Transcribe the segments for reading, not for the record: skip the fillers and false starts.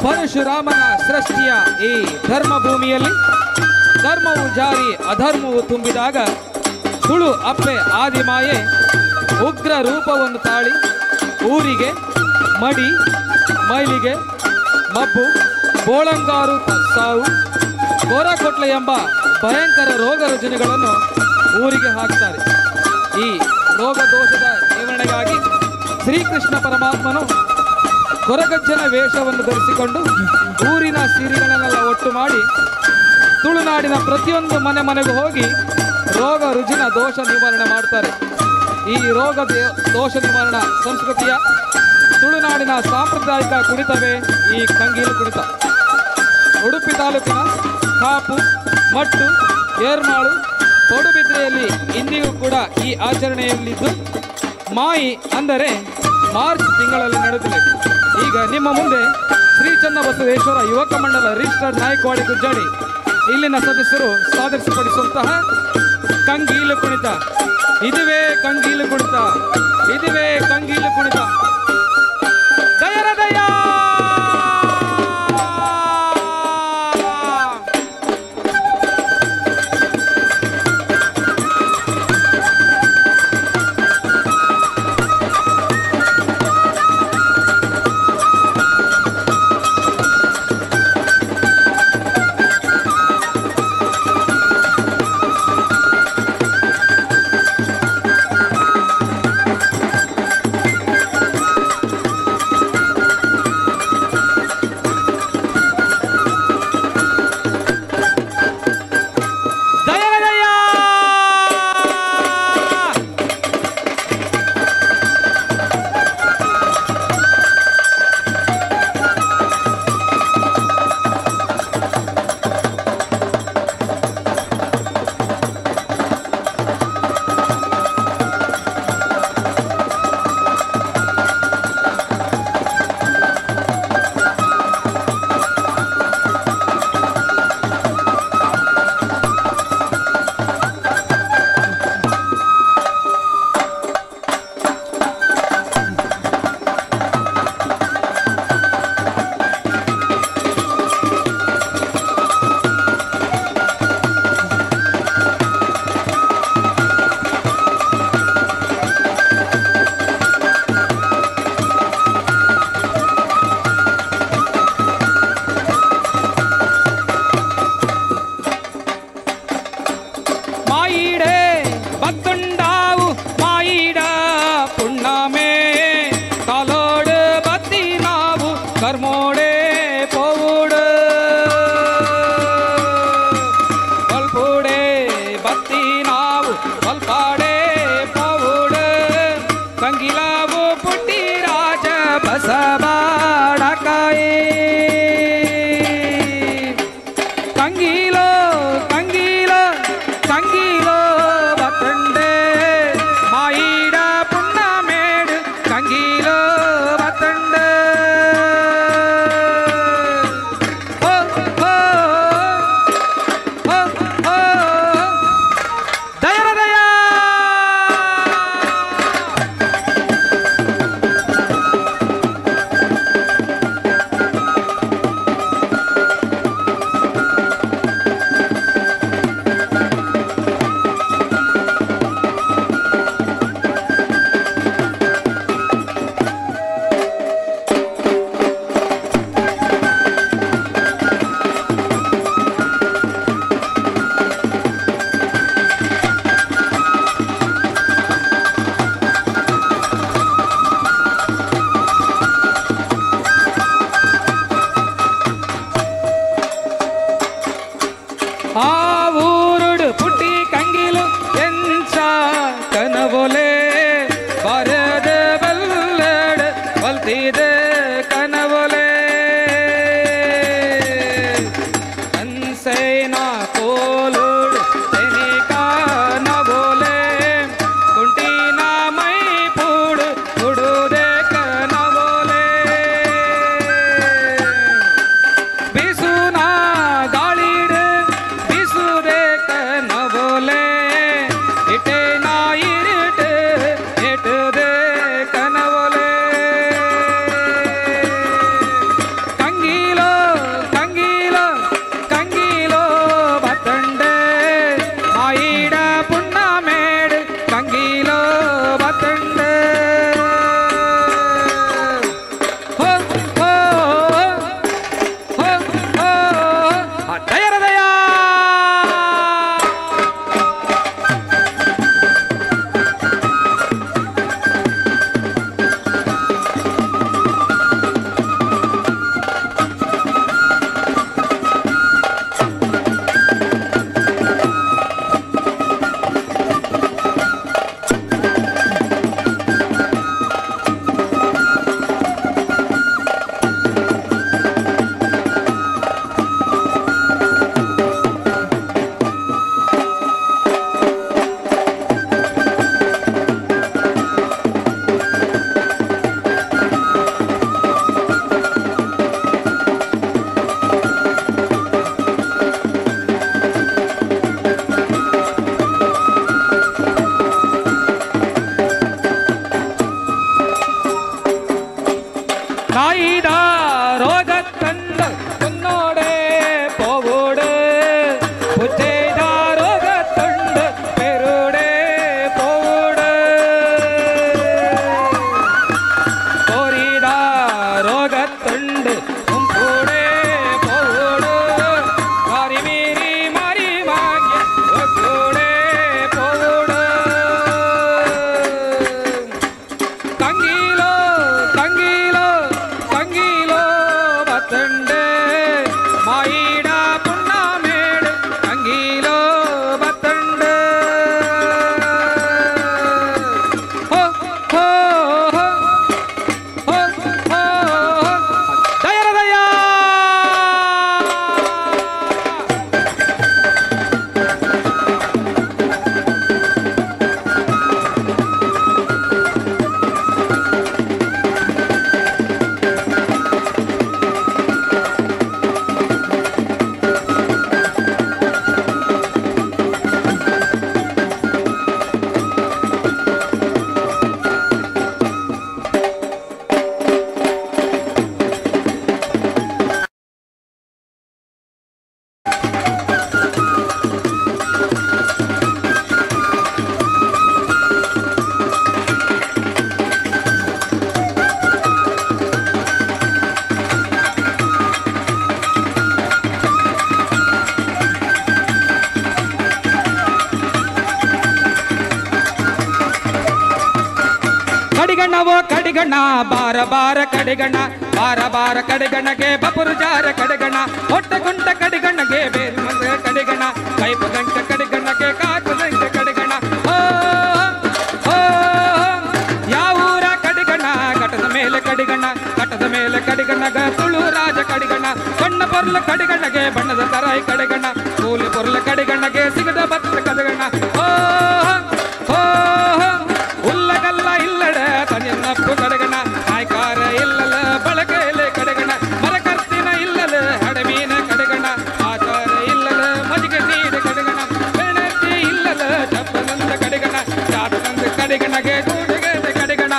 ಪರಶುರಾಮನ ಸೃಷ್ಟಿಯ ಈ ಧರ್ಮ ಭೂಮಿಯಲ್ಲಿ ಧರ್ಮವು ಜಾರಿ ಅಧರ್ಮವು ತುಂಬಿದಾಗ ತುಳು ಅಪ್ಪೆ ಆದಿಮಾಯೆ ಉಗ್ರ ರೂಪವನ್ನು ತಾಳಿ ಊರಿಗೆ ಮಡಿ ಮೈಲಿಗೆ ಮಬ್ಬು ಬೋಳಂಗಾರು ಸಾವು ಗೋರಕೊಟ್ಲೆ ಎಂಬ ಭಯಂಕರ ರೋಗ ರುಜಿನಗಳನ್ನು ಊರಿಗೆ ಹಾಕ್ತಾರೆ. ಈ ರೋಗ ದೋಷದ ನಿವಾರಣೆಗಾಗಿ ಶ್ರೀಕೃಷ್ಣ ಪರಮಾತ್ಮನು ಕೊರಗಜ್ಜನ ವೇಷವನ್ನು ಧರಿಸಿಕೊಂಡು ಊರಿನ ಸಿರಿಗಳನ್ನೆಲ್ಲ ಒಟ್ಟು ಮಾಡಿ ತುಳುನಾಡಿನ ಪ್ರತಿಯೊಂದು ಮನೆ ಮನೆಗೂ ಹೋಗಿ ರೋಗ ರುಜಿನ ದೋಷ ನಿವಾರಣೆ ಮಾಡ್ತಾರೆ. ಈ ರೋಗ ದೋಷ ನಿವಾರಣಾ ಸಂಸ್ಕೃತಿಯ ತುಳುನಾಡಿನ ಸಾಂಪ್ರದಾಯಿಕ ಕುಣಿತವೇ ಈ ಕಂಗೀಲು ಕುಣಿತ. ಉಡುಪಿ ತಾಲೂಕಿನ ಕಾಪು, ಮಟ್ಟು, ಏರ್ಮಾಳು, ಪಡುಬಿದ್ರೆಯಲ್ಲಿ ಇಂದಿಗೂ ಕೂಡ ಈ ಆಚರಣೆಯಲ್ಲಿದ್ದು ಮಾಯಿ ಅಂದರೆ ಮಾರ್ಚ್ ತಿಂಗಳಲ್ಲಿ ನಡೆದಿದೆ. ಈಗ ನಿಮ್ಮ ಮುಂದೆ ಶ್ರೀ ಚನ್ನಬಸವೇಶ್ವರ ಯುವಕ ಮಂಡಲ ರಿಜಿಸ್ಟರ್ಡ್ ನಾಯಕವಾಡಿ ಗುಜ್ಜಾಡಿ ಇಲ್ಲಿನ ಸದಸ್ಯರು ಸಾದರಿಸಿಪಡಿಸುವಂತಹ ಕಂಗೀಲು ಕುಣಿತ. ಇದುವೇ ಕಂಗೀಲು ಕುಣಿತ, ಇದುವೇ ಕಂಗೀಲು ಕುಣಿತ. ದಯರದಯ ಕಡಿಗಣ್ಣವೋ ಕಡಿಗಣ್ಣ ಬಾರ ಬಾರ ಕಡಿಗಣ್ಣ ಬಾರ ಬಾರ ಕಡಿಗಣ್ಣಗೆ ಬಪುರು ಜಾರ ಕಡಿಗಣ್ಣ ಹೊಟ್ಟೆ ಕುಂಟ ಕಡಿಗಣ್ಣಗೆ ಬೇರೆ ಮಂದ ಕಡಿಗಣ್ಣ ಕೈಪು ಗಂಟ ಕಡಿಗಣ್ಣಗೆ ಕಾಕು ಗಂಟ ಕಡಿಗಣ್ಣ ಯಾವೂರ ಕಡಿಗಣ್ಣ ಘಟದ ಮೇಲೆ ಕಡಿಗಣ್ಣ ಘಟದ ಮೇಲೆ ಕಡಿಗಣ್ಣಗ ತುಳು ರಾಜ ಕಡಿಗಣ್ಣ ಬಣ್ಣ ಪೊರ್ಲ ಕಡಿಗಣ್ಣಗೆ ಬಣ್ಣದ ತರಾಯಿ ಕಡಿಗಣ್ಣ ಕೂಲಿ ಪೊರ್ಲ ಕಡಿಗಣ್ಣಗೆ ಸಿಗದ ಭತ್ತ ಕಡಿಗಣ್ಣ ಉಲ್ಲಗಲ್ಲ ಇಲ್ಲಡ ತನಿನ್ನಪ್ಪು ಕಡೆಗಣ ನಾಯ್ಕಾರ ಇಲ್ಲಲ ಬಳಕೆಲೆ ಕಡೆಗಣ ಮರಕರ್ತಿನ ಇಲ್ಲಲ ಹಡಮೀನ ಕಡೆಗಣ ಆಚಾರ ಇಲ್ಲಲ ಮಜಿಗೆ ನೀರು ಕಡೆಗಣ ಬೆಣತಿ ಇಲ್ಲಲ ಚಪ್ಪನಂದ ಕಡೆಗಣ ಜಾತನಂದ ಕಡೆಗಣಗೆ ಗೂಡಿಗೆ ಕಡೆಗಣ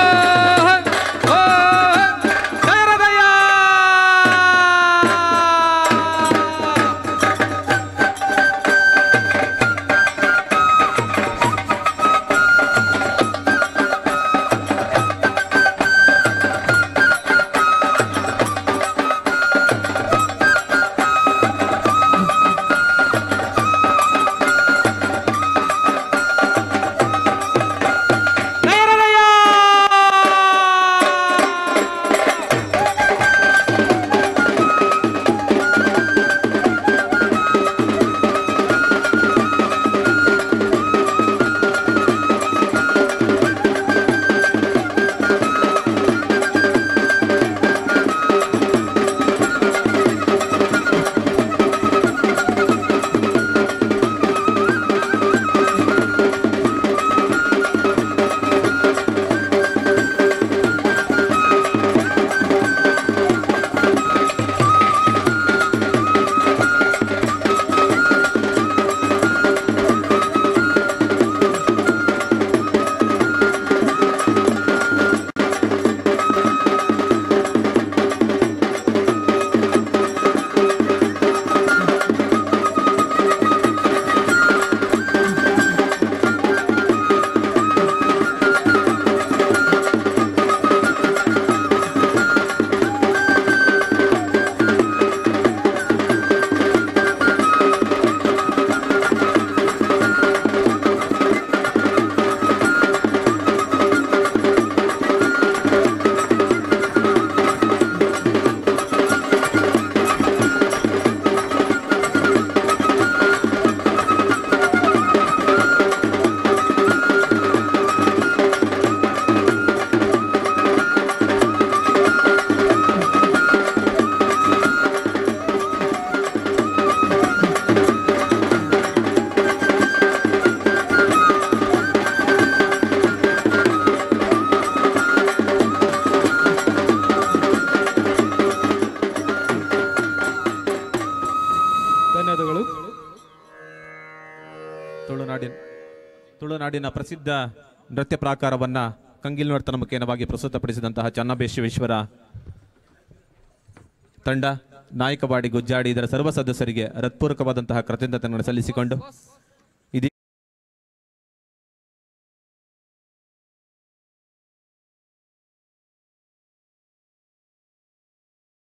ತುಳುನಾಡಿನ ಪ್ರಸಿದ್ಧ ನೃತ್ಯ ಪ್ರಾಕಾರವನ್ನ ಕಂಗಿಲ್ ನರ್ತನ ಮುಖೇನವಾಗಿ ಪ್ರಸ್ತುತಪಡಿಸಿದಂತಹ ಚನ್ನಬಸವೇಶ್ವರ ತಂಡ ನಾಯಕವಾಡಿ ಗುಜ್ಜಾಡಿ ಇದರ ಸರ್ವ ಸದಸ್ಯರಿಗೆ ಹೃತ್ಪೂರ್ವಕವಾದಂತಹ ಕೃತಜ್ಞತೆಗಳನ್ನು ಸಲ್ಲಿಸಿಕೊಂಡು